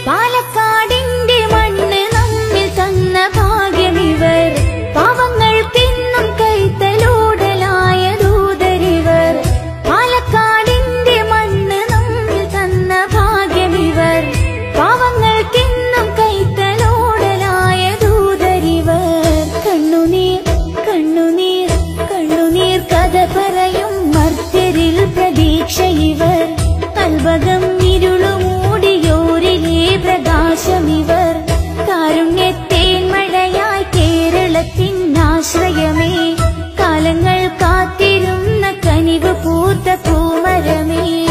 പാലക്കാടിന്റെ മണ്ണ് നമ്മിൽ തന്ന ഭാഗ്യമിവർ, പാവങ്ങൾക്കെന്നും കൈത്തലോടലായ ദൂതരിവർ. പാലക്കാടിന്റെ മണ്ണ് നമ്മിൽ തന്ന ഭാഗ്യമിവർ, പാവങ്ങൾക്കെന്നും കൈത്തലോടലായ ദൂതരിവർ. കണ്ണുനീർ കണ്ണുനീർ കണ്ണുനീർ കഥ പറയും മർത്യരിൽ പ്രതീക്ഷയിവർ, കൽവകം ഇരുളുമൂടിയോരിലെ പ്രകാശമിവർ. കാരുണ്യത്തേൻ മഴയായി കേരളത്തിനാശ്രയമേ, കാലങ്ങൾ കാത്തിരുന്ന കനിവ് പൂത്ത പൂമരമേ.